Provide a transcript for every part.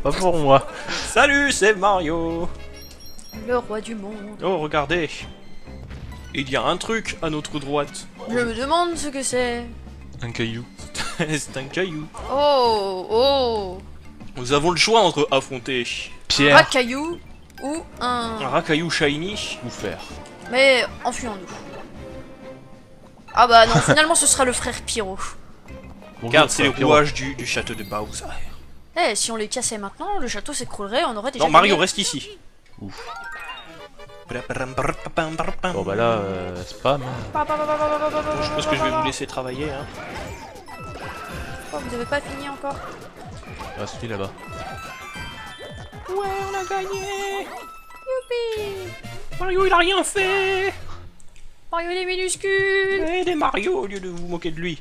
pas pour moi. Salut, c'est Mario. Le roi du monde. Oh, regardez. Il y a un truc à notre droite. Je me demande ce que c'est. Un caillou. C'est un caillou. Oh, oh. Nous avons le choix entre affronter Un Pierre caillou ou un un... racaillou shiny. ou fer. Mais enfuyons-nous. Ah bah non, finalement ce sera le frère Pyro. Bonjour, Regarde, c'est les frère Pierrot. rouages du château de Bowser. Eh, si on les cassait maintenant, le château s'écroulerait, on aurait déjà Non, Mario, gagné. reste ici. Ouf. Bon, Bon bah là, spam. je pense que je vais vous laisser travailler. Hein. Oh, vous avez pas fini encore? Il reste lui là-bas. Ouais, on a gagné. Youpi! Mario, il a rien fait. Mario il est minuscule! Aidez Mario au lieu de vous moquer de lui.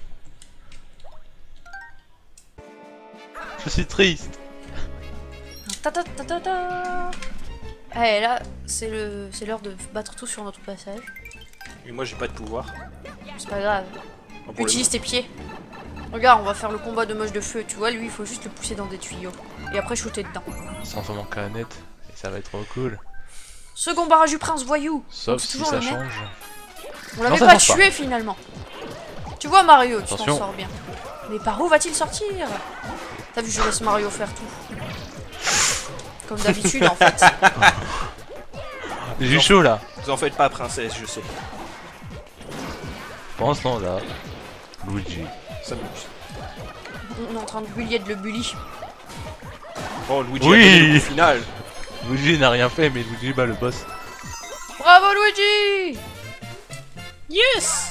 Je suis triste. Ta ta ta ta ta. Eh là, c'est l'heure de battre tout sur notre passage. Et moi, j'ai pas de pouvoir. C'est pas grave. Enfin, pour le Utilise tes pieds. Regarde, on va faire le combat de moche de feu. Tu vois, lui, il faut juste le pousser dans des tuyaux. Et après, shooter dedans. Sans vraiment canette. Et ça va être trop cool. Second barrage du prince voyou. Sauf c'est si toujours ça le même. change. On l'avait ça pas change pas. tué finalement. Tu vois, Mario, tu t'en Attention. sors bien. Mais par où va-t-il sortir? T'as vu, je laisse Mario faire tout. Comme d'habitude, en fait. J'ai eu chaud là. Vous en faites pas, princesse, je sais. Pendant ce temps là, Luigi. Ça m'amuse. On est en train de bullier de le bully. Oh, Luigi Oui. a donné le coup final. Luigi n'a rien fait, mais Luigi bat le boss. Bravo, Luigi! Yes.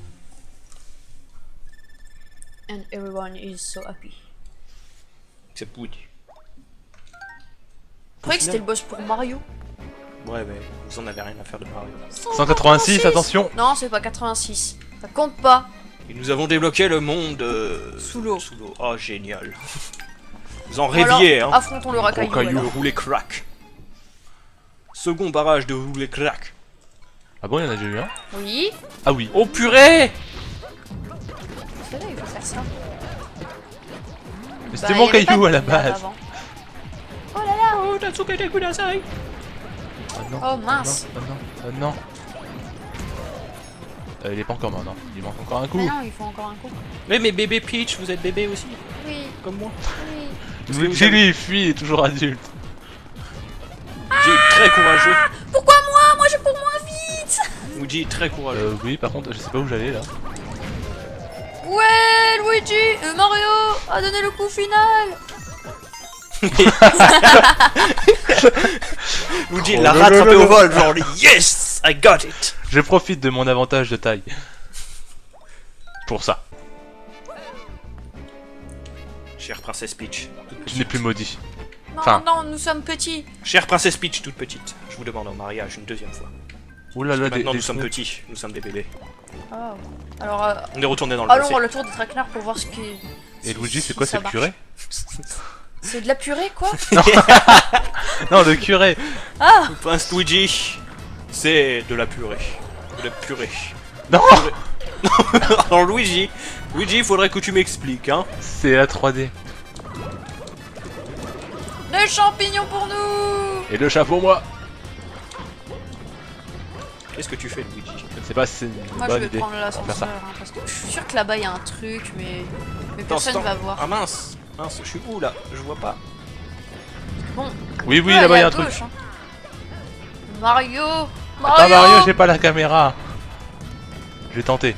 And everyone is so happy. C'est Luigi. Je croyais que c'était le boss pour Mario. Ouais, mais vous en avez rien à faire de Mario. 186, attention. Non, c'est pas 86. Ça compte pas. Et nous avons débloqué le monde Sous l'eau. Sous l'eau. Oh, génial. Vous en Bon, alors, rêviez, hein. affrontons le racaillou. caillou. Le alors. roulé crack. Second barrage de roulé crack. Ah bon, il y en a déjà eu un? Oui. Ah oui. Oh purée. C'est là, il faut faire ça. Mais c'était Bah, mon il y avait caillou pas à la de lumière base. avant. Oh là là. Oh, Natsuke de Kudasai. Ah non. Oh mince. Ah non. Ah non. Il est pas encore mort, non. Il manque encore un coup. Mais non, il faut encore un coup. Mais bébé Peach, vous êtes bébé aussi, Oui, comme moi. oui. Parce que vous Luigi avez- lui, il fuit, il est toujours adulte. Luigi est très courageux. Pourquoi moi? Moi je cours moins vite. Luigi est très courageux. Oui, par contre, je sais pas où j'allais là. Ouais, Luigi, Mario a donné le coup final. Luigi l'a rattrapé au vol, genre yes, I got it. Je profite de mon avantage de taille. Pour ça. Chère princesse Peach. toute Je petite. n'ai plus maudit. Non, Enfin. non, nous sommes petits. Chère princesse Peach, toute petite. Je vous demande en mariage une deuxième fois. Ouh là là, Maintenant, des nous sommes snows. petits, nous sommes des bébés. Oh. Alors, On est retourné dans le allons passé. à la tour des traquenars pour voir ce qui. Et Luigi, si c'est quoi, ça c'est le marche. curé? C'est de la purée, quoi. Non, le curé. Ah. Prince Luigi, c'est de la purée. De la purée. Non, Alors Luigi, il faudrait que tu m'expliques, hein. c'est la 3D. Des champignons pour nous. Et le chapeau, moi. Qu'est-ce que tu fais, Luigi? Je ne sais pas si c'est une Moi, je bonne vais idée. prendre On va faire l'ascenseur, ça. hein, parce que je suis sûr que là-bas il y a un truc, mais Attends, personne attends. va voir. Ah mince, je suis où là? Je vois pas. Bon. Oui, oui, Ouais, là-bas, il y a à un truc. gauche, hein. Mario. Attends, Mario, j'ai pas la caméra. Je vais tenter.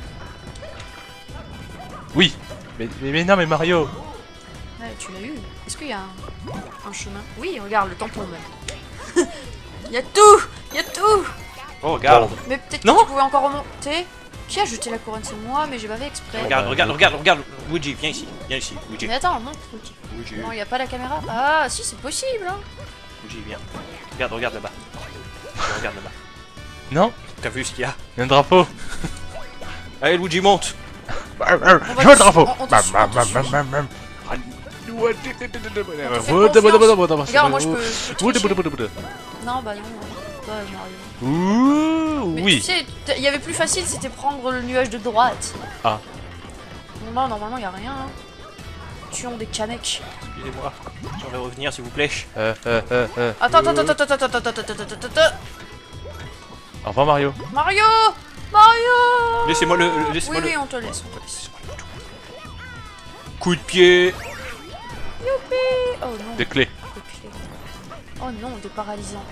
Oui. Mais non, mais Mario. Ouais, tu l'as eu. Est-ce qu'il y a un chemin? Oui, regarde le tampon même. Il y a tout. Il y a tout. Oh, regarde. Mais peut-être Non. que tu pouvais encore remonter. Qui a jeté la couronne? C'est moi, mais j'ai pas fait exprès. Regarde, Luigi, viens ici, Luigi. Mais attends, montre. Luigi. Luigi, Non, il n'y a pas la caméra. Ah, si, c'est possible. Hein. Luigi, viens. Regarde là-bas. Regarde là-bas. Non, T'as vu ce qu'il y a? il y a un drapeau. Allez, Luigi, monte. Je veux le drapeau. on te suit, on te suit. Regarde, moi je peux tricher. Non, bah non. Dommage, Mario. Ouh, Mais oui. tu sais, il y avait plus facile, c'était prendre le nuage de droite. Ah. Non, normalement, il y a rien. Hein. tuons des Kamek. Excusez-moi, j'aimerais revenir s'il vous plaît. Attends. Au revoir Mario. Mario! Mario! Laissez-moi Oui, laissez-moi oui, le. on te laisse, on te laisse. Coup de pied. Youpi! Oh non. Des clés. Des clés. Oh non, des paralysants.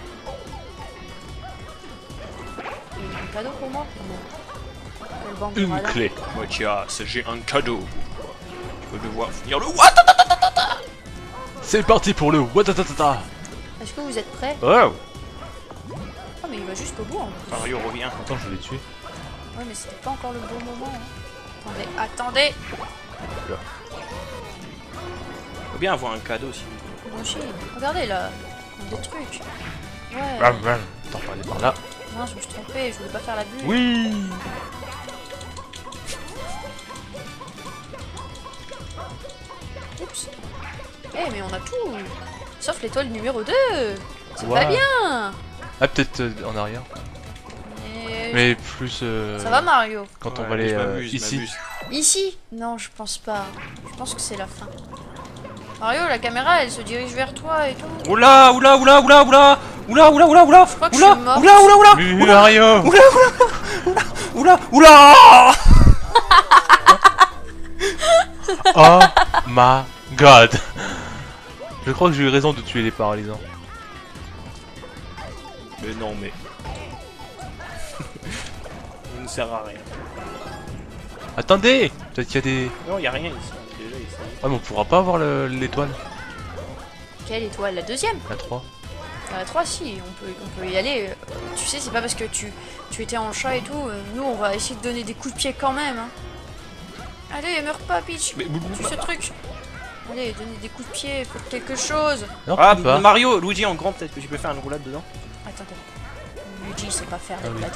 Et un cadeau pour moi? Non. Quelle bande de Une radars. clé. Mathias, j'ai un cadeau. Je vais devoir finir le what? C'est parti pour le Watatatata. Est-ce que vous êtes prêts? Oh. Oh mais il va jusqu'au bout en plus. Mario revient. Attends, je l'ai tué. Ouais mais c'était pas encore le bon moment. Hein. Attendez. Là. Faut bien avoir un cadeau si. Bon chien, regardez là. Des trucs. Ouais. Attends, on va aller par là. Non, je me suis trompée, je voulais pas faire la bulle. Oui. Oups. Eh mais on a tout. Sauf l'étoile numéro 2. C'est Ouais. pas bien. Ah, peut-être en arrière. Mais plus. Ça va Mario? Quand on Ouais, va mais aller je m'amuse, je ici. m'amuse. Ici? Non, je pense pas. Je pense que c'est la fin. Mario, la caméra, elle se dirige vers toi et tout. Oula, oula, oula, oula, oula, oula, oula, oula, oula, Je crois que oula, je suis morte. oula, oula, oula, Oui, Mario. oula, oula. Oh my god. Je crois que j'ai eu raison de tuer les paralysants. Mais non, mais. Il ne sert à rien. Attendez. Peut-être qu'il y a des. Non, il y a rien ici. On est déjà ici. Ah, mais on pourra pas avoir l'étoile. Quelle étoile? La deuxième? La 3. La 3, si, on peut y aller. Tu sais, c'est pas parce que tu étais en chat et tout. Nous, on va essayer de donner des coups de pied quand même. Hein. Allez, meurs pas, Peach. Mais Tue ce truc. Allez, donnez des coups de pied, faites quelque chose. Non, Ah, peut-être pas. Mario, Luigi en grand, peut-être que tu peux faire une roulade dedans. Attends. Luigi, sait pas faire Ah des oui. blagues.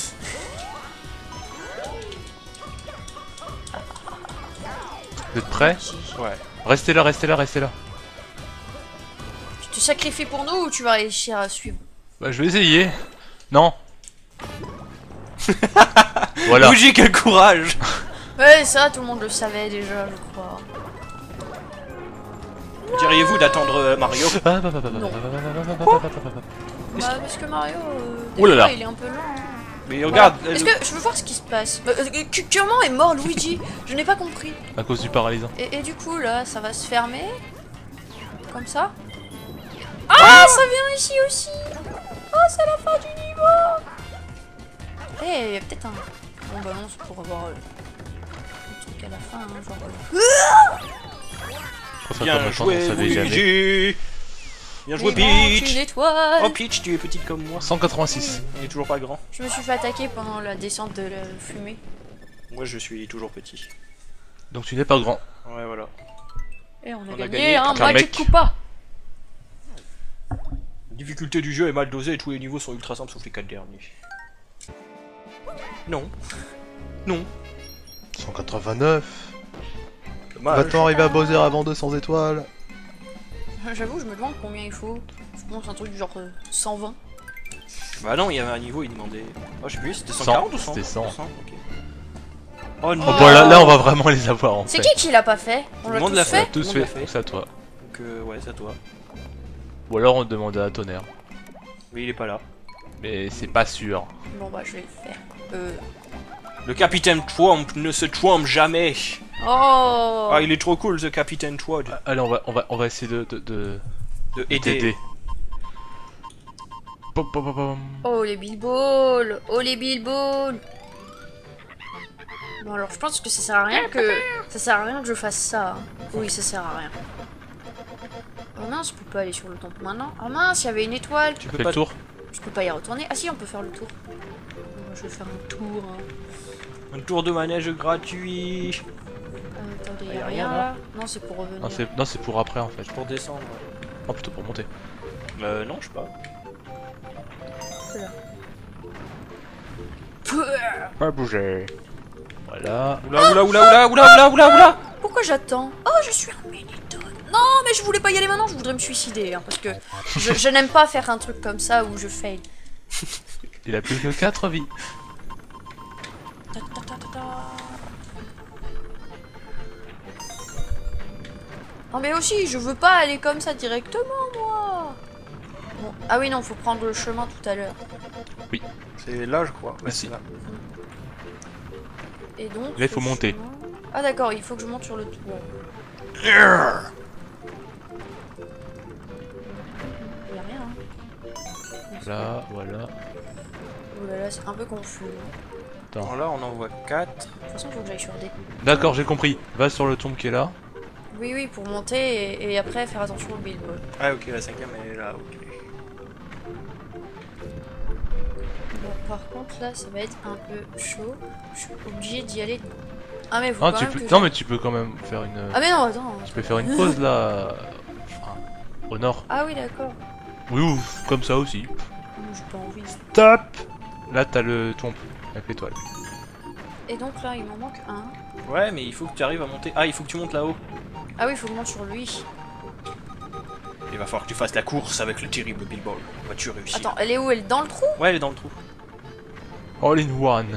Vous êtes prêts? Ouais. Restez là, restez là, restez là. Tu te sacrifies pour nous ou tu vas réussir à suivre? Bah, je vais essayer. Non. Voilà. Luigi, quel courage! Ouais, ça, tout le monde le savait déjà, je crois. Diriez-vous d'attendre Mario? Ah, Bah, parce que Mario, Oh là là. il est un peu lent. Hein. Mais regarde, Est-ce que je veux voir ce qui se passe? Comment est mort Luigi? Je n'ai pas compris. À cause du paralysant. Et du coup, là, ça va se fermer. Comme ça. Ah, ça vient ici aussi. Oh, c'est la fin du niveau. Eh, il y a peut-être un... Bon, bah non, c'est pour avoir le truc à la fin, hein, genre... Je préfère bien comme on joué, savait jamais. Luigi! Bien joué, Il manque Peach! une étoile. Oh, Peach, tu es petite comme moi. 186. On est toujours pas grand. Je me suis fait attaquer pendant la descente de la fumée. Moi, je suis toujours petit. Donc tu n'es pas grand. Ouais, voilà. Et on a gagné gagné un un Magic mec. Koopa. La difficulté du jeu est mal dosée et tous les niveaux sont ultra simples sauf les 4 derniers. Non. Non. 189. Dommage. Va-t-on arriver à Bowser avant 200 étoiles? J'avoue, je me demande combien il faut. Je pense un truc du genre 120. Bah non, il y avait un niveau, il demandait. Oh, je sais plus, c'était 100, 140 ou 100? c'était 100. Ok. Oh non! Oh, bah là on va vraiment les avoir en C'est fait. qui l'a pas fait? On Tout le l'a monde tous l'a fait? fait. Tous Tout le monde fait, l'a fait. c'est à toi. Donc, ouais, c'est à toi. Ou alors on demande à Tonnerre. Oui, il est pas là. Mais c'est pas sûr. Bon bah je vais le faire. Le capitaine Trump ne se trompe jamais. Oh. Ah, il est trop cool, ce capitaine Toad. Allez, on va essayer de De t'aider. aider. Pom, pom, pom, pom. Oh les billballs. Oh les billballs. Bon alors je pense que ça sert à rien que je fasse ça. Hein. Oui ça sert à rien. Oh mince, on peut pas aller sur le temple maintenant. Oh mince, il y avait une étoile. Tu On peux fait pas. le tour. Je peux pas y retourner. Ah si, on peut faire le tour. Bon, je vais faire un tour. Hein. Un tour de manège gratuit. Attendez, Y y a a rien, rien là là. Non, c'est pour revenir. Non, c'est pour après en fait. Pour descendre. Oh, plutôt pour monter. Non, je sais pas. Pas bouger. Voilà. Oula, oula, oula, oula, oula, oula, oula, oula. Pourquoi j'attends? Oh, je suis un Miniton. Non, mais je voulais pas y aller maintenant, je voudrais me suicider. Hein, parce que je n'aime pas faire un truc comme ça où je fail. Il a plus que 4 vies. Ta, ta, ta, ta, ta. Non mais aussi, je veux pas aller comme ça directement, moi. Bon. Ah oui, non, faut prendre le chemin tout à l'heure. C'est là, je crois. Ouais, Merci. c'est là. Et donc... Là, il faut le monter. chemin- Ah d'accord, il faut que je monte sur le toit. Il y a rien, hein. Là, voilà. Oh là là, c'est un peu confus. Alors là, on en voit 4. De toute façon, il faut que j'aille sur D. D'accord, j'ai compris. Va sur le tombe qui est là. Oui, oui, pour monter et après faire attention au billboard. Ah, ok, la 5ème, elle est là, ok. Bon, par contre, là, ça va être un peu chaud. Je suis obligée d'y aller. Ah, mais faut Ah, quand tu même peux... que Non, j'aille- mais tu peux quand même faire une... Ah, mais non, attends. Tu peux faire une pause là. Enfin, au nord. Ah oui, d'accord. Oui, ou comme ça aussi. J'ai pas envie. Stop. Là, t'as le tombe avec l'étoile. Et donc là, il m'en manque un. Ouais, mais il faut que tu arrives à monter. Ah, il faut que tu montes là-haut. Ah oui, il faut que je monte sur lui. Il va falloir que tu fasses la course avec le terrible Billboard. Vas-tu réussir? Attends, elle est où? Elle est dans le trou? Ouais, elle est dans le trou. All in one.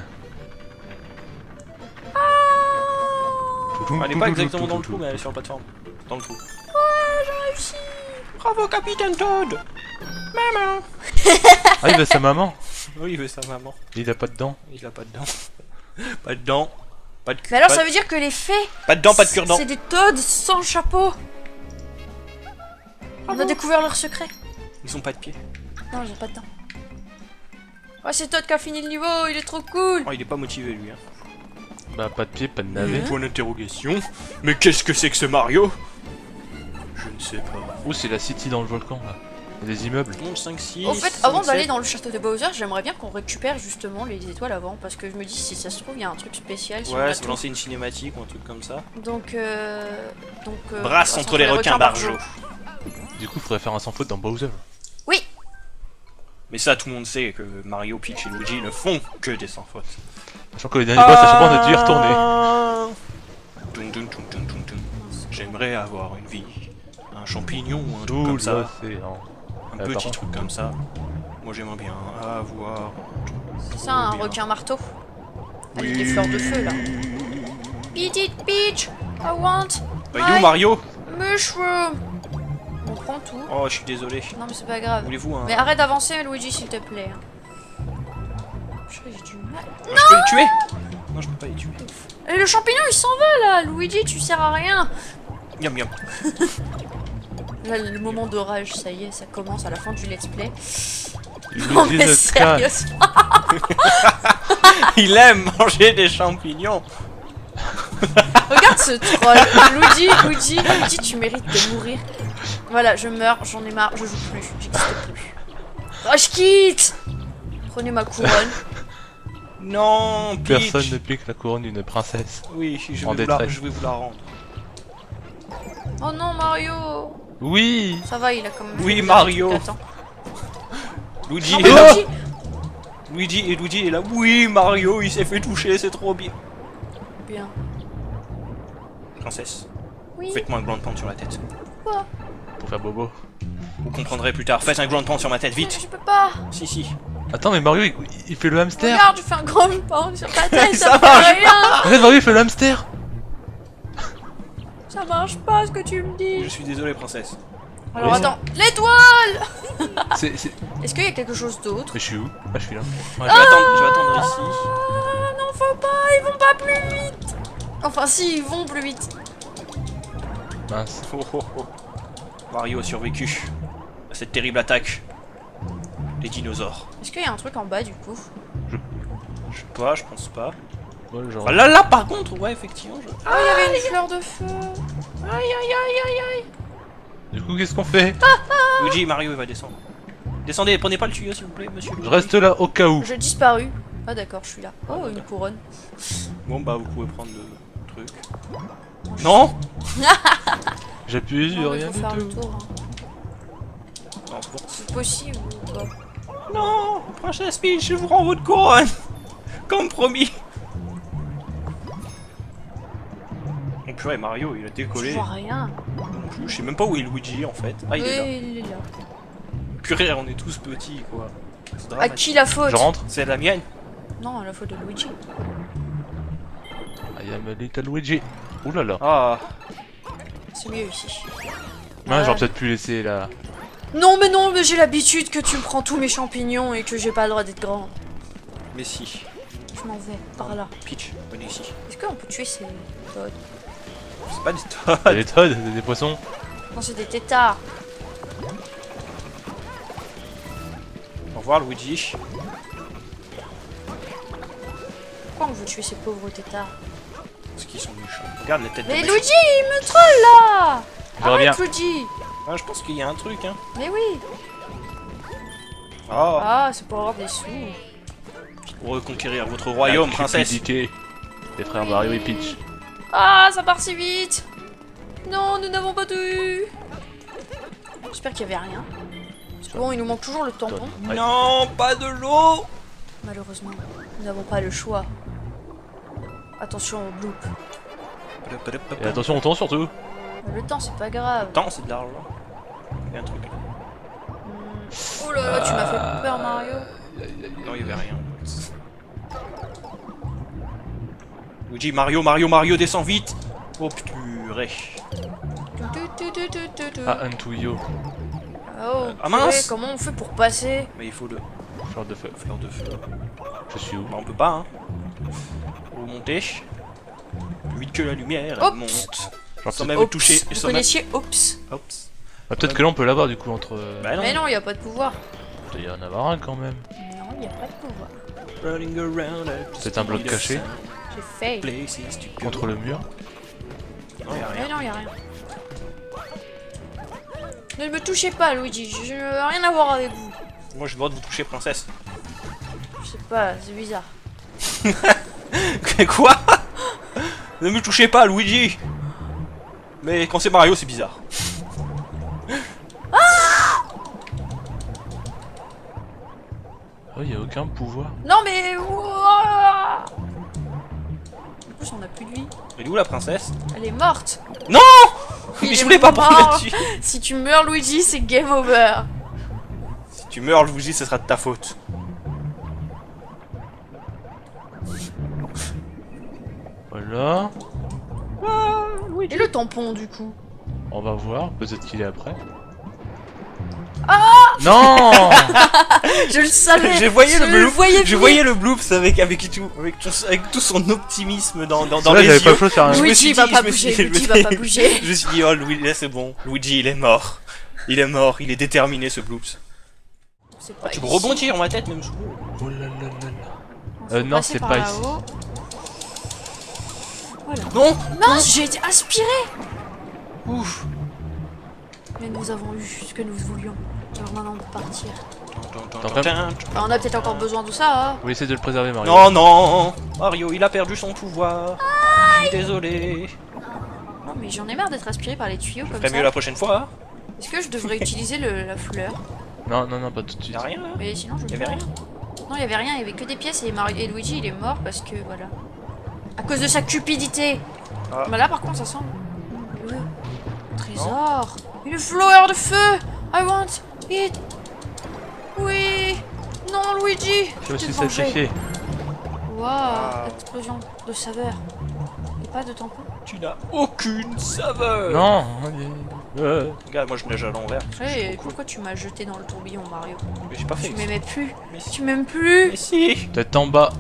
Elle est pas exactement dans le trou, mais elle est sur la plateforme. Dans le trou. J'ai réussi! Bravo, Capitaine Toad! Maman! Ah, il veut sa maman. Oui, il veut sa maman. Il a pas de dents. Il a pas de dents. Pas de dents. Pas de Mais alors, pas, ça veut dire que les fées, pas de dents, pas de cure-dents. c'est des toads sans chapeau! On a découvert leur secret. Ils ont pas de pieds. Non, ils ont pas de dents. Ouais, c'est Toad qui a fini le niveau, il est trop cool! Oh, il est pas motivé, lui. Hein. Bah, pas de pied, pas de navet. Point d'interrogation. Mais qu'est-ce que c'est que ce Mario? Je ne sais pas. Ouh, c'est la city dans le volcan là. Il y a des immeubles. 5, 6. Au fait, avant d'aller dans le château de Bowser, j'aimerais bien qu'on récupère justement les étoiles avant, parce que je me dis, si ça se trouve, il y a un truc spécial sur Ouais, la c'est tour. lancer une cinématique ou un truc comme ça. Donc, Brasse bah, entre les requins barjots. Du coup, faudrait faire un sans faute dans Bowser. Mais ça, tout le monde sait que Mario, Peach et Luigi ne font que des sans fautes. Sachant que les derniers boss, à chaque fois, on a dû y retourner. Dun, dun, dun, dun, dun, dun. J'aimerais avoir une vie. Un champignon ou un truc Tout comme ça. l'océan. Un par petit contre. truc comme ça. Moi j'aimerais bien avoir. c'est ça, un bien. requin marteau. Avec des fleurs de feu là. Eat it, Peach! I want Bah, il est où Mario? mushroom! On prend tout. Oh, je suis désolé. Non, mais c'est pas grave. Voulez-vous un. Mais arrête d'avancer, Luigi, s'il te plaît. Je crois que j'ai du mal. Je peux les tuer? Non, je peux pas les tuer. Et le champignon, il s'en va là! Luigi, tu sers à rien! Miam miam. Là, le moment de rage, ça y est, ça commence à la fin du let's play. Il Non, nous dit mais notre cas. sérieusement! Il aime manger des champignons. Regarde ce troll! Luigi, tu mérites de mourir. Voilà, je meurs, j'en ai marre, je joue plus, j'existe plus. Oh, je quitte! Prenez ma couronne. Non, Peach. Personne ne pique la couronne d'une princesse. Oui, je En vais, vous la, détresse. je vais vous la rendre. Oh non, Mario! Oui. Ça va, il a quand même. Oui, fait des Mario. trucs à temps. Luigi Non, est mais là. Luigi! Luigi et Luigi est là. Oui, Mario, il s'est fait toucher, c'est trop bien. Bien. Princesse, Oui, faites-moi un grand pound sur la tête. quoi? Pour faire bobo. Vous comprendrez plus tard. Faites un grand pound sur ma tête, vite. Je peux pas! Si, si. Attends, mais Mario, il fait le hamster. Regarde, je fais un grand pound sur ta tête, Ça ça fait marche rien! Arrête, Mario, il fait le hamster. Ça marche pas ce que tu me dis! Je suis désolé, princesse. Alors Oui. attends, l'étoile! C'est... Est-ce qu'il y a quelque chose d'autre? Mais je suis où? Ah, je suis là. Ouais, je vais attendre ici. Ah non, faut pas, ils vont pas plus vite! Enfin, si, ils vont plus vite. Mince. Oh, oh, oh. Mario a survécu à cette terrible attaque. Les dinosaures. Est-ce qu'il y a un truc en bas du coup? Je sais pas, je pense pas. Ouais, genre... Ah, là, par contre, ouais, effectivement. Oh, il y avait une fleur de feu! Aïe aïe aïe aïe aïe! Du coup, qu'est-ce qu'on fait? Luigi et Mario, il va descendre. Descendez, prenez pas le tuyau, s'il vous plaît, monsieur. Je reste là au cas où. J'ai disparu. Ah d'accord, je suis là. Oh, une couronne. Bon, bah, vous pouvez prendre le truc. Non. J'appuie Non, sur mais rien faut du faire le tout. tour. Hein. Non, bon. C'est possible ou pas? Non, Princesse Peach, je vous rends votre couronne. Comme promis. Oh purée, Mario, il a Je décollé. vois rien. Je sais même pas où est Luigi, en fait. Ah, il est là. Oui, il est là. Purée, on est tous petits, quoi. C'est À dramatique. qui la faute? Je rentre. C'est la mienne. Non, la faute de Luigi. I am a little Luigi. Ouh là là. Ah. C'est mieux ici. Ouais, j'aurais peut-être pu laisser là. Non, mais j'ai l'habitude que tu me prends tous mes champignons et que j'ai pas le droit d'être grande. Mais si. Je m'en vais, par là. Peach, venez ici. Est-ce qu'on peut tuer ces toads? C'est pas des T'as toads. des toads, des poissons. Non, c'est des têtards. Au revoir Luigi. Pourquoi on veut tuer ces pauvres têtards? Parce qu'ils sont méchants. Regarde la tête de Mais méchant. Luigi, il me troll là! Je reviens. Arrête Luigi! Ah, je pense qu'il y a un truc, hein. Mais oui! Oh, Ah, c'est pour avoir des sous. pour reconquérir votre royaume, La princesse. cupidité des frères Mario et Peach. Ah, ça part si vite! Non, nous n'avons pas tout eu! J'espère qu'il y avait rien. Parce que bon, il nous manque toujours le tampon. Ouais. Non, pas de l'eau. Malheureusement, nous n'avons pas le choix. Attention au bloop. Et attention au temps surtout. Le temps, c'est pas grave. Attends, c'est de l'argent. Il y a un truc là. Oh là là, tu m'as fait peur, Mario. Non, il y avait rien. Luigi, Mario, descends vite. Oh purée. Ah, un tuyau. Oh, Ah, mince. purée, comment on fait pour passer? Mais il faut le Fleur de feu. fleur de feu. Je suis où? Bah, on peut pas, hein. Faut monter. Plus vite que la lumière, Oups. elle monte. Genre, Sans peut-être même toucher. Vous Sans même... connaissiez Oups? Oups. peut-être que là on peut l'avoir du coup entre. Bah non. Mais non, il n'y a pas de pouvoir. Il doit y en avoir un quand même. Non, il n'y a pas de pouvoir. Running around at the C'est un bloc speed of caché. sound. J'ai fail. Places to go. Contre le mur. Non, y a rien. Mais non, il n'y a rien. Ne me touchez pas, Luigi. Je veux rien avoir avec vous. Moi, j'ai le droit de vous toucher, princesse. Je sais pas, c'est bizarre. Quoi? Ne me touchez pas, Luigi. Mais quand c'est Mario, c'est bizarre. Oh, il y a aucun pouvoir. Non, mais. Ouah. Du coup, on a plus de vie. Elle est où la princesse? Elle est morte. Non! Il Mais est je voulais pas mort. prendre là-dessus. Si tu meurs, Luigi, c'est game over. Si tu meurs, Luigi, ce sera de ta faute. Voilà. Et le tampon, du coup? On va voir. Peut-être qu'il est après. Ah non. Je le savais. Je voyais le bloop. voyais Je venir. voyais le bloops avec tout son optimisme dans Là, les j'avais pas yeux. le choix de faire un. Je me Luigi suis va dit- pas je me suis bouger. dit- Luigi va pas bouger. Je me suis dit, oh, Luigi, là, c'est bon. Luigi, il est mort. Il est mort. Il est déterminé, ce bloops. C'est pas Tu peux ici. rebondir, ma tête, même sous l'eau. Oh là là là là. Faut Non, passer c'est par pas là-haut. Voilà. Non! Non, j'ai été aspiré. Ouf! Mais nous avons eu ce que nous voulions. Alors maintenant, on peut partir. Non, On a peut-être encore besoin de ça, hein. On va essayer de le préserver, Mario. non! Mario, il a perdu son pouvoir. Je suis désolé. Non, mais j'en ai marre d'être aspiré par les tuyaux comme Ferait ça. mieux la prochaine fois. Est-ce que je devrais utiliser la fleur? Non, non, non, pas tout de suite. Y'a rien là? Mais sinon, je Y'avait peux. rien? Non, il y avait rien, il y avait que des pièces et, et Luigi il est mort parce que voilà. À cause de sa cupidité. Ah. Mais là par contre ça sent le trésor. Une fleur de feu. I want it. Oui. Non Luigi. Je me suis t'ai vengé. sacrifié. Waouh, explosion de saveur. Et pas de tampon. Tu n'as aucune saveur! Non. Regarde, moi je nage à l'envers. Hey, pourquoi tu m'as jeté dans le tourbillon Mario? Mais j'ai pas fait. Tu m'aimais plus. Mais si. Tu m'aimes plus. Mais si! Peut-être en bas.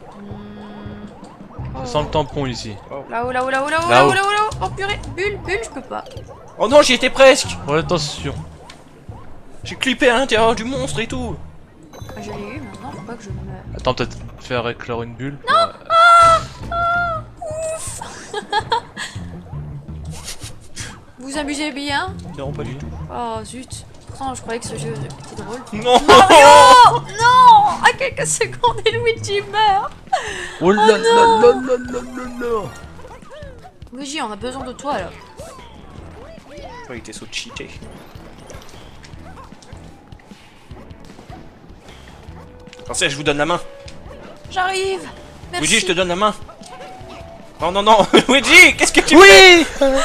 Oh. Sans le tampon ici. Là-haut, là-haut, là-haut, là-haut, Là-haut. là-haut, là-haut, là-haut. Oh purée, bulle, je peux pas. Oh non, j'y étais presque! Oh attention. J'ai clippé à l'intérieur du monstre et tout! Ah, je l'ai eu, maintenant faut pas que je meure. Attends, peut-être faire éclore une bulle. Vous amusez bien? Non, pas du tout. Oh zut. Pourtant, je croyais que ce jeu était drôle. Non! Oh non! À quelques secondes et Luigi meurt! Oh là là là là là là là. Luigi, on a besoin de toi là. Oh, il était so cheaté. Pensez, je vous donne la main. J'arrive! Merci! Luigi, je te donne la main. Non, non, non! Luigi, qu'est-ce que tu Oui.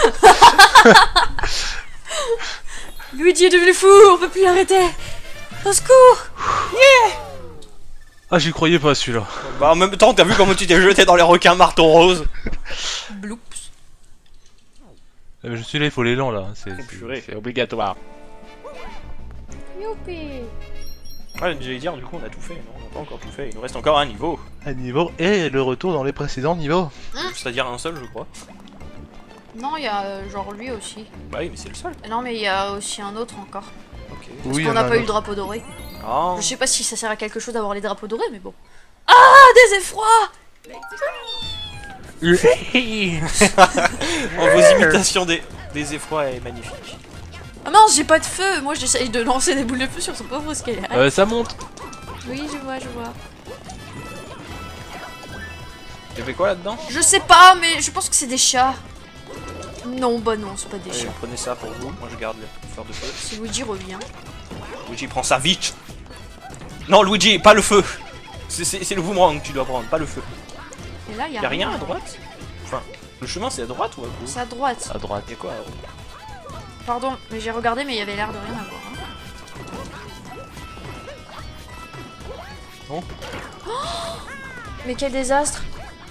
Luigi est devenu fou! On peut plus l'arrêter! Au secours! Ah, j'y croyais pas celui-là. Bah, en même temps, t'as vu comment tu t'es jeté dans les requins marteau rose? Bloops. Je suis là, il faut l'élan là. Purée. C'est obligatoire. Youpi. Ouais, j'allais dire, du coup, on a tout fait. Non, on n'a pas encore tout fait. Il nous reste encore un niveau. Un niveau et le retour dans les précédents niveaux. C'est-à-dire un seul, je crois. Non, il y a genre lui aussi. Bah oui, mais c'est le seul. Non, mais il y a aussi un autre encore. Ok. Parce Oui, qu'on il y en n'a a pas un eu le autre. drapeau doré. Ah. Je sais pas si ça sert à quelque chose d'avoir les drapeaux dorés, mais bon. Ah, des effrois. Oh, vos imitations des effrois est magnifique. Ah mince, j'ai pas de feu. Moi, j'essaye de lancer des boules de feu sur son pauvre squelette. Ça monte. Oui, je vois, je vois. Tu fais quoi là-dedans? Je sais pas, mais je pense que c'est des chats. Non, bah non, c'est pas des Allez, chats. prenez ça pour vous. Moi, je garde le fleur de feu. Si Luigi revient. Luigi, prends ça vite. Non, Luigi, pas le feu. C'est le boomerang que tu dois prendre, pas le feu. Et là, il y a Y'a rien à droite? Enfin, le chemin c'est à droite ou à gauche? C'est à droite. À droite. Y'a quoi? Pardon, mais j'ai regardé, mais il y avait l'air de rien avoir. Hein. Non. Mais quel désastre.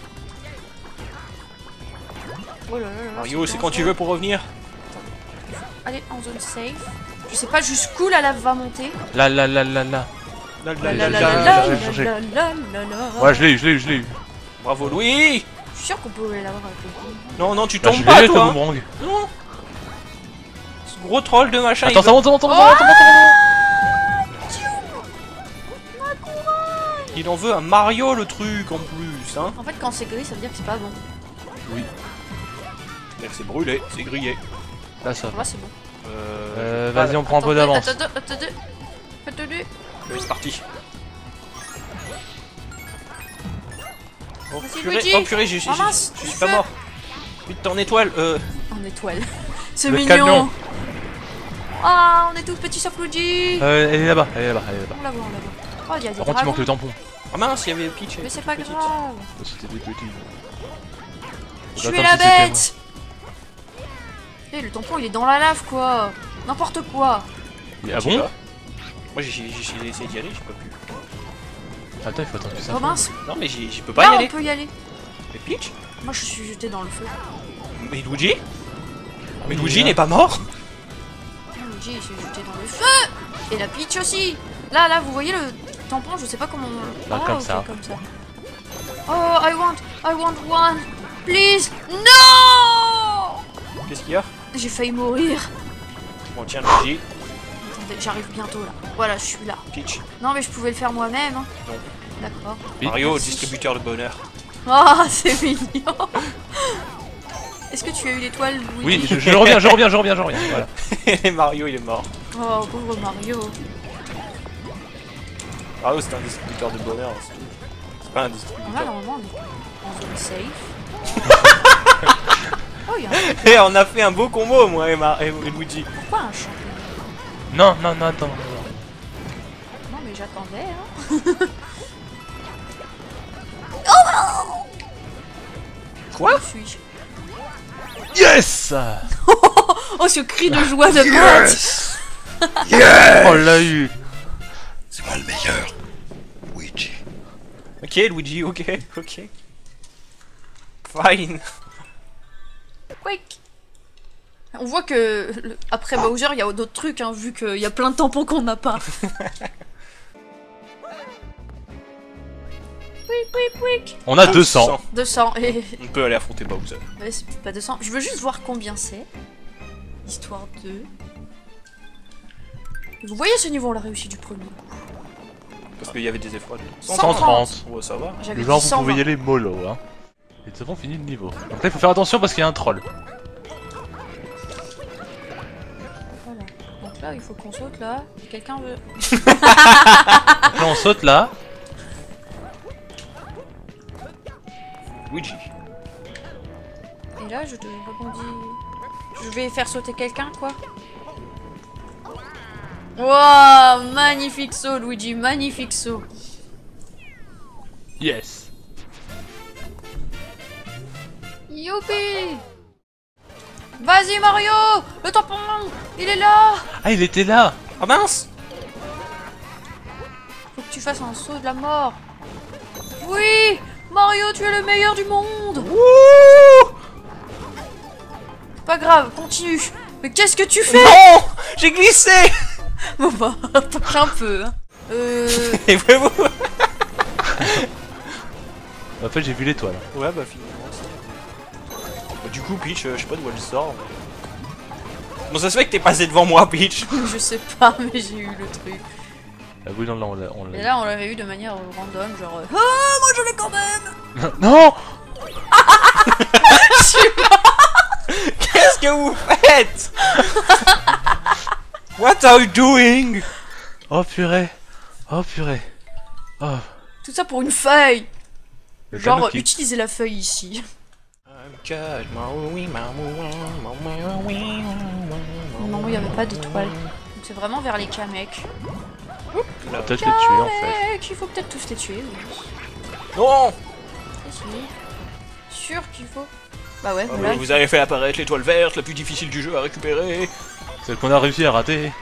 Oh là là là là, Mario, c'est dangereux. quand tu veux pour revenir. Allez, en zone safe. Je sais pas jusqu'où la lave va monter. Là. La, La la, la la, la la, la la. la j'ai changé. la la la la. Ouais, je l'ai eu. Bravo, Louis. Je suis sûr qu'on pouvait l'avoir avec le coup. Non, non, tu Bah, tombes je pas, l'ai, le toi. boomerang. Non. Ce gros troll de machin. Attends, il ça veut- monte. Il en veut un Mario, le truc, en plus, hein. En fait, quand c'est gris, ça veut dire que c'est pas bon. C'est brûlé, c'est grillé. Là, ça. Pour moi, c'est bon. Vas-y, on prend un peu d'avance. Attendez. C'est parti. Oh Vas-y, purée, Luigi. oh purée, je suis Ramasse, du pas feu. mort. Vite, ton étoile. En étoile. C'est Le mignon. camion. Ah, on est tous petits sauf Luigi. Elle est là-bas. On la voit. Oh, il y a des Par contre, il manque dragons. le tampon. Ah mince, il y avait Peach. Mais c'est pas Petite. grave. C'était des petits. Je Bah, suis comme la si c'était bête. Eh, le tampon, il est dans la lave, quoi. N'importe quoi. Ah Je sais bon? pas. Moi j'ai essayé d'y aller, j'ai pas pu. Attends, il faut attendre que ça. Oh mince. Non mais j'y peux pas Là, y on aller. peut y aller. Mais Peach? Moi, je suis jeté dans le feu. Mais Luigi? Mais Oui, Luigi là. n'est pas mort? Luigi, il s'est jeté dans le feu. Et la Peach aussi. Là, vous voyez le tampon, je sais pas comment... Là, Ah, comme ok, ça. comme ça. Oh, I want one. Please. No. Qu'est-ce qu'il y a? J'ai failli mourir. Bon tiens Luigi, Attendez, j'arrive bientôt, là. Voilà, je suis là. Peach, Non, mais je pouvais le faire moi-même. Hein. Non. D'accord. Oui. Mario, Merci. distributeur de bonheur. Oh, c'est mignon. Est-ce que tu as eu l'étoile, Louis? Oui, je reviens. Voilà. Et Mario il est mort. Oh, pauvre Mario. Mario c'est un distributeur de bonheur, c'est tout. C'est pas un Là, distributeur. normalement, on est en zone safe. Oh, il y a un... Et on a fait un beau combo moi et Luigi. Pourquoi un champignon? Non, attends. Non, mais j'attendais, hein. Quoi? Où suis-je? Yes. Oh, ce cri de joie de Matt. On l'a eu. C'est moi le meilleur. Luigi. Ok Luigi, ok. Fine. Quick. On voit que après Bowser, il y a d'autres trucs, hein, vu qu'il y a plein de tampons qu'on n'a pas. Quick. On a 200. 200. Et... On peut aller affronter Bowser. Ouais, c'est pas 200. Je veux juste voir combien c'est. Histoire de... Vous voyez ce niveau, on l'a réussi du premier coup. Parce qu'il y avait des effrois dedans. 130. Ouais, ça va. J'avais Genre, dit vous 120. pouvez y aller mollo, hein. Et nous avons fini le niveau. Donc là, il faut faire attention parce qu'il y a un troll. Voilà. Donc là, il faut qu'on saute là. Quelqu'un veut... Donc là, on saute là. Luigi. Et là, je te rebondis... Je vais faire sauter quelqu'un, quoi. Wow, magnifique saut, Luigi, magnifique saut. Yes. Youpi! Vas-y, Mario! Le tampon! Il est là! Ah, il était là. Ah mince! Faut que tu fasses un saut de la mort. Oui! Mario, tu es le meilleur du monde! pas grave, continue. Mais qu'est-ce que tu fais? Non, j'ai glissé. Bon bah, attends un peu. Hein. Et vous? En fait, j'ai vu l'étoile. Ouais, bah finalement, ça. Bah, du coup, Peach, je sais pas d'où elle sort. Mais... Bon, ça se fait que t'es passé devant moi, Peach. Je sais pas, mais j'ai eu le truc. Ah oui, non, là, on Et l'a. là, on l'avait eu de manière random, genre. Ah, moi je l'ai quand même. Non. Qu'est-ce que vous faites? What are you doing? Oh purée. Oh purée. Oh. Tout ça pour une feuille. Le Genre, fameux qui- utilisez la feuille ici. Non, il n'y avait pas d'étoile. Donc c'est vraiment vers les Kamek. On va peut-être les tuer en fait. Kamek, il faut peut-être tous les tuer. Oui. Non. Si, si. Sûr qu'il faut. Bah ouais, Ah voilà. oui, vous avez fait apparaître l'étoile verte, la plus difficile du jeu à récupérer. Celle qu'on a réussi à rater.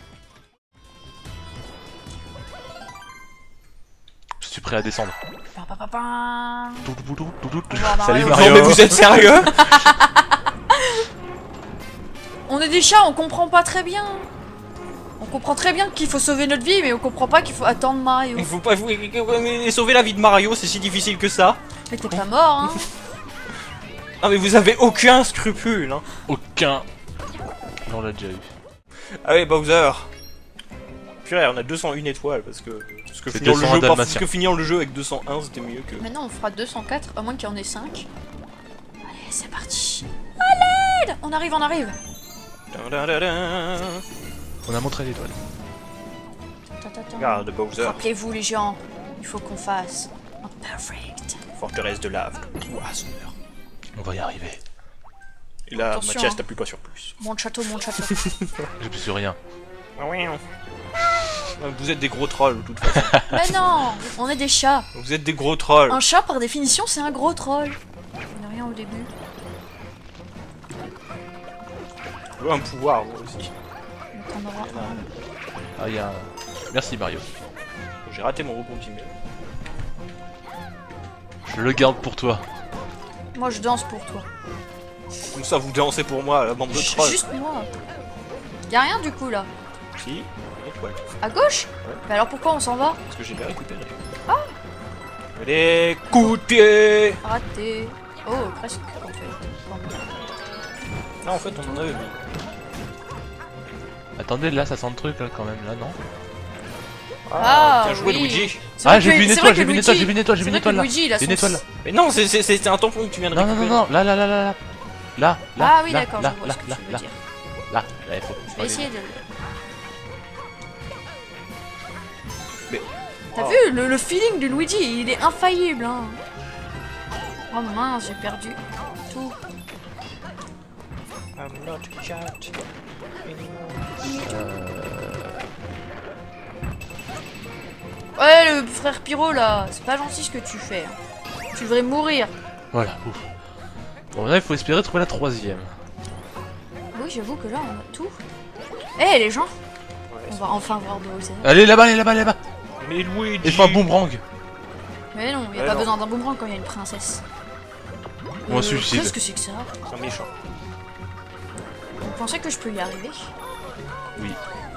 Je suis prêt à descendre. Pa, pa, pa, pa. Bah, Salut Mario. Mario. Non mais vous êtes sérieux? On est des chats, on comprend pas très bien. On comprend très bien qu'il faut sauver notre vie, mais on comprend pas qu'il faut attendre Mario. Il faut pas sauver la vie de Mario, c'est si difficile que ça. Mais t'es pas mort, hein. Ah mais vous avez aucun scrupule, hein. Aucun. On l'a déjà eu. Ah oui, Bowser. Purée, on a 201 étoiles parce que C'est finir le 201 jeu, parce dalmatiens. que finir le jeu avec 201 c'était mieux que. Maintenant on fera 204, à moins qu'il y en ait 5. Allez, c'est parti. À l'aide. On arrive, on arrive. On a montré l'étoile. Regarde Bowser, Rappelez-vous les gens, il faut qu'on fasse un perfect. forteresse de lave, poissonneur. On va y arriver. Et là, Attention, Mathias, hein. t'appuies pas sur plus. Mon château, mon château. J'ai plus sur rien. Vous êtes des gros trolls de toute façon. Mais non, on est des chats. Vous êtes des gros trolls. Un chat par définition c'est un gros troll. Il n'y a rien au début. Je veux un pouvoir moi aussi. Donc on aura un. Ah, il y a un... Merci Mario. J'ai raté mon rebond team. Je le garde pour toi. Moi je danse pour toi. Comme ça, vous dansez pour moi, la bande de trolls. Juste moi. Y'a rien du coup là. Si, une étoile. À gauche? Ouais. Mais alors pourquoi on s'en va? Parce que j'ai bien récupéré. Ah. Allez, coup de pied. Raté. Oh, presque en fait. Non, en fait, on en avait mis. Attendez, là ça sent le truc là quand même, là non? Ah, bien joué, oui. Luigi. C'est Ah, vrai j'ai que- vu une c'est étoile, vrai j'ai que vu une étoile, Luigi- j'ai vu une étoile, j'ai c'est vu une vrai que étoile là. Luigi, il a Une son- étoile là. Mais non, c'est un tampon que tu viens de Non, non, récupérer. non, non, là, là, là, là, là. Là, là, Ah oui, là, d'accord, là, je vois là, ce que là, tu veux là, dire. là, là, il faut. Je vais essayer de. Mais- T'as Oh. vu le feeling de Luigi, il est infaillible. Hein. Oh mince, j'ai perdu tout. I'm not a cat Ouais, le frère Pyro là, c'est pas gentil ce que tu fais. Hein. Tu devrais mourir. Voilà, ouf. Bon, là, il faut espérer trouver la troisième. Oui, j'avoue que là, on a tout. Eh les gens, on va enfin voir Bowser. Allez, là-bas, allez, là-bas, là-bas. Mais Luigi. Et fais un boomerang. Mais non, y a Ouais, pas non. besoin d'un boomerang quand il y a une princesse. Moi, suicide. Qu'est-ce que c'est que ça? C'est un méchant. Vous pensez que je peux y arriver? Oui.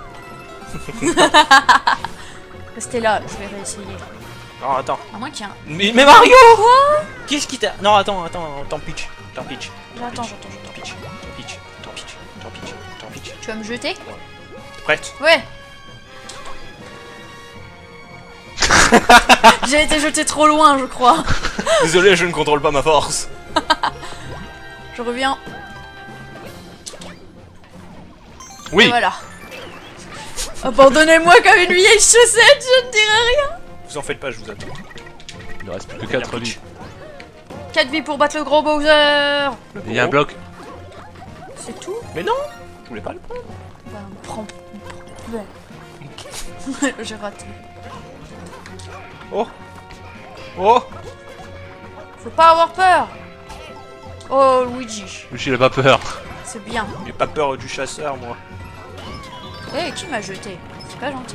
Restez là, je vais réessayer. Non, attends. À moins qu'il y ait un... Mais Mario. Qu'est-ce qui t'a... Non, attends, Peach. Attends, Peach. J'attends. Peach. Tu vas me jeter? T'es prête? Ouais. J'ai été jeté trop loin, je crois. Désolé, je ne contrôle pas ma force. Je reviens. Oui. Et voilà. Abandonnez-moi comme une vieille chaussette, je ne dirai rien. Vous en faites pas, je vous attends. Il ne reste plus que 4 vies. 4 vies pour battre le gros Bowser. Et il y a un bloc. C'est tout? Mais non. Je voulais pas le prendre. Bah, prends. Ouais. J'ai raté. Oh. Oh. Faut pas avoir peur. Oh, Luigi. Luigi, il a pas peur. C'est bien. J'ai pas peur du chasseur, moi. Eh, qui m'a jeté? C'est pas gentil.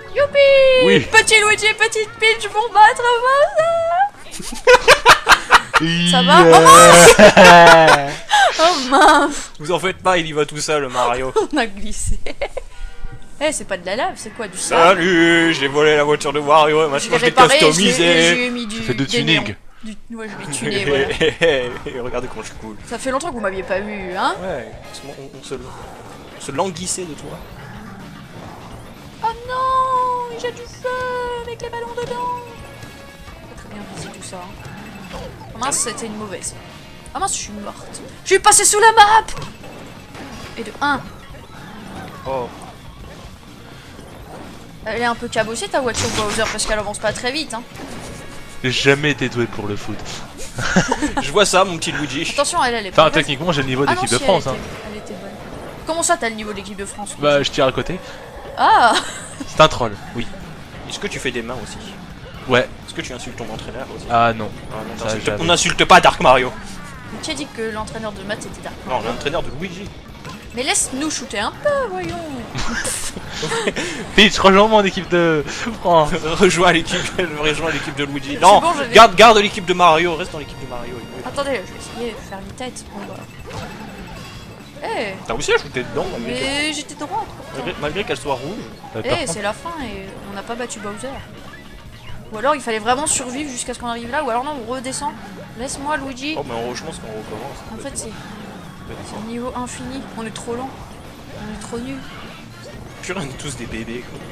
Youpi! Oui. Petit Luigi et petite Peach vont battre Bowser. Ça va? Yeah. Oh mince! Vous en faites pas, il y va tout seul, Mario. On a glissé. Eh, c'est pas de la lave, c'est quoi, du sable? Salut, j'ai volé la voiture de Wario et Je maintenant l'ai je l'ai réparé, customisé. j'ai mis du... Tu fais de des néons. tuning. Ouais, je l'ai tuné, voilà. Regardez comment je suis cool. Ça fait longtemps que vous m'aviez pas vu, hein? Ouais, on se languissait de toi. Oh non! Il jette du feu avec les ballons dedans! Pas très bien visé tout ça. Hein. Oh mince, c'était une mauvaise. Oh mince, je suis morte. Je suis passée sous la map! Et de 1. Oh. Elle est un peu cabossée ta voiture Bowser parce qu'elle avance pas très vite, hein. J'ai jamais été doué pour le foot. Je vois ça, mon petit Luigi. Attention, elle est pas... Enfin, techniquement, j'ai le niveau Ah non, d'équipe si, de France. Hein. elle était bonne. Comment ça, t'as le niveau d'équipe de France? Bah, je tire à côté. Ah! C'est un troll, oui. Est-ce que tu fais des mains aussi? Ouais. Est-ce que tu insultes ton entraîneur aussi? Ah non. Ah, non, ça, t'insultes- jamais. on n'insulte pas Dark Mario. Mais qui a dit que l'entraîneur de maths était Dark? Non, l'entraîneur de Luigi. Mais laisse-nous shooter un peu, voyons! Peach, rejoins mon équipe de France. rejoins l'équipe de Luigi. C'est Non, bon, je vais- garde l'équipe de Mario, reste dans l'équipe de Mario. Attendez, je vais essayer de faire une tête. Bon bah... Eh! T'as réussi à shooter dedans Mais j'étais droite pourtant. malgré qu'elle soit rouge. Eh, c'est la fin et on n'a pas battu Bowser. Ou alors il fallait vraiment survivre jusqu'à ce qu'on arrive là, ou alors non, on redescend. Laisse-moi Luigi. Oh, mais je pense qu'on recommence. En fait, c'est un niveau infini. On est trop lent. On est trop nuls. Purée, on est tous des bébés quoi.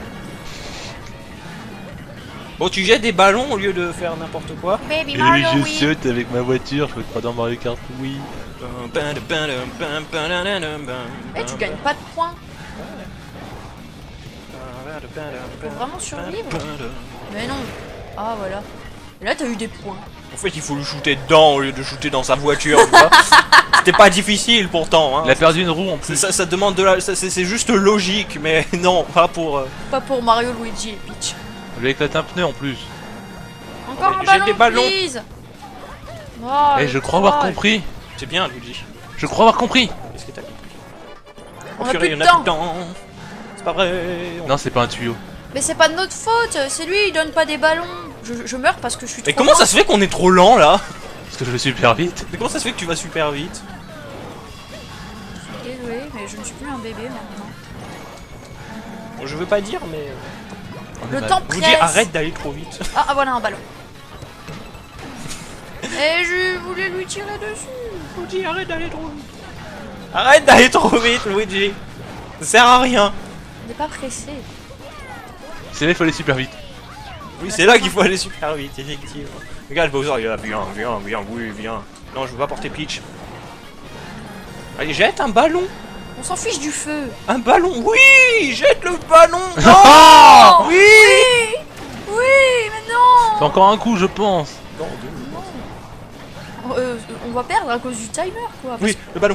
Bon, tu jettes des ballons au lieu de faire n'importe quoi. Baby Et Mario, je oui. saute avec ma voiture, je peux pas dans Mario Kart, oui. Eh, tu gagnes pas de points. Faut vraiment survivre. Mais non. Ah, voilà. Et là, t'as eu des points. En fait, il faut le shooter dedans au lieu de shooter dans sa voiture. Tu vois. C'était pas difficile pourtant. Hein. Il a perdu une roue en plus. Ça demande de la. C'est juste logique, mais non, pas pour. Pas pour Mario, Luigi et Peach. Je lui ai éclaté un pneu en plus. Encore un J'ai ballon, des ballons. please. Oh, Eh, le je crois avoir troll. compris. C'est bien, Luigi. Je crois avoir compris. Qu'est-ce que t'as compris? On Oh, a purée, plus de on a plus temps. de temps. C'est pas vrai. Non, c'est pas un tuyau. Mais c'est pas de notre faute. C'est lui, il donne pas des ballons. Je meurs parce que je suis trop Mais comment lent. ça se fait qu'on est trop lent là? Parce que je vais super vite. Mais comment ça se fait que tu vas super vite? Désolé, mais je ne suis plus un bébé maintenant. Bon, je veux pas dire, mais. On est Le mal. temps Je vous presse. dis, arrête d'aller trop vite. Ah, voilà un ballon. Et je voulais lui tirer dessus. Luigi, arrête d'aller trop vite. Arrête d'aller trop vite, Luigi. Ça sert à rien. On n'est pas pressé. C'est là, il faut aller super vite. Oui, c'est là qu'il faut aller super vite, effectivement. Regarde, Bowser, il est là. Viens, oui, viens. Non, je veux pas porter Peach. Allez, jette un ballon. On s'en fiche du feu. Un ballon, oui. Jette le ballon. Non. Oh Oui. Oui, mais non. C'est encore un coup, je pense. Non, On va perdre à cause du timer, quoi. oui, le ballon.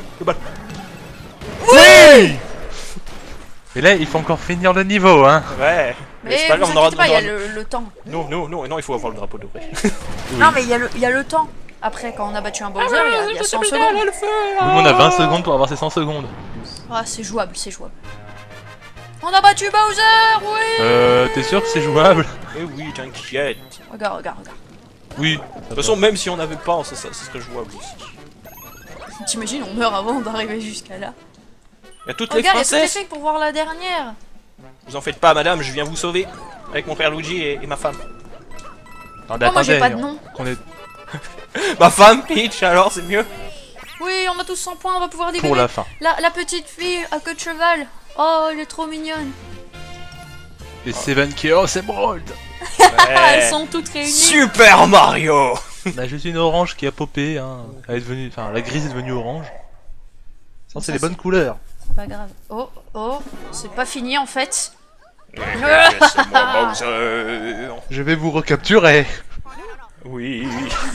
Oui. Et là, il faut encore finir le niveau, hein. Ouais. Mais c'est pas vous grave, on aura inquiétez pas, il y a on aura- le temps. Non, il faut avoir le drapeau de vrai. Non, mais il y a le temps. Après, quand on a battu un Bowser, il y a 100 secondes. Oui, mais on a 20 secondes pour avoir ces 100 secondes. Ah, c'est jouable, c'est jouable. On a battu Bowser, oui. T'es sûr que c'est jouable? Eh oui, t'inquiète. Regarde. Oui. De toute façon, même si on n'avait pas, ça serait jouable aussi. T'imagines, on meurt avant d'arriver jusqu'à là. Il y a toutes les Regarde, il y a toutes les princesses. filles pour voir la dernière. Vous en faites pas, madame, je viens vous sauver. Avec mon frère Luigi et ma femme. Attendez, Oh, moi, j'ai pas de attendez, nom. qu'on est Ma femme, Peach, alors c'est mieux. Oui, on a tous 100 points, on va pouvoir pour libérer la fin. la petite fille à queue de cheval. Oh, elle est trop mignonne. Et Seven Chaos Emerald. Elles sont toutes réunies. Super Mario. Bah, juste une orange qui a popé, hein. Elle est devenue, enfin, la grise est devenue orange. Ça, c'est les bonnes couleurs. C'est pas grave. Oh, c'est pas fini en fait. Laisse-moi Bowser. Je vais vous recapturer. Oui.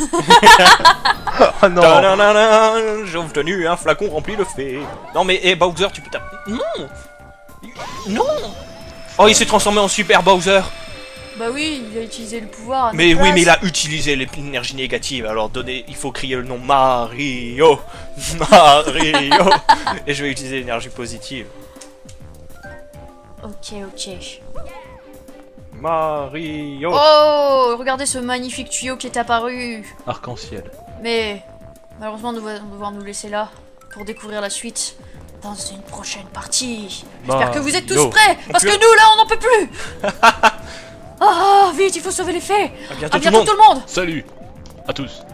Oh non. Ta-da-da-da, j'ai obtenu un flacon rempli de fées. Non mais Bowser, tu putain. Non. Oh, il s'est transformé en Super Bowser. Bah oui, il a utilisé le pouvoir. à Mais notre oui, mais il place. a utilisé l'énergie négative. Alors il faut crier le nom Mario. Mario. Et je vais utiliser l'énergie positive. Ok. Mario. Oh, regardez ce magnifique tuyau qui est apparu. Arc-en-ciel. Mais malheureusement, nous allons devoir nous laisser là pour découvrir la suite dans une prochaine partie. J'espère que vous êtes tous Mario. prêts, parce que nous là, on n'en peut plus. Ah, vite, il faut sauver les fées. À bientôt, À bientôt tout le monde. Salut à tous.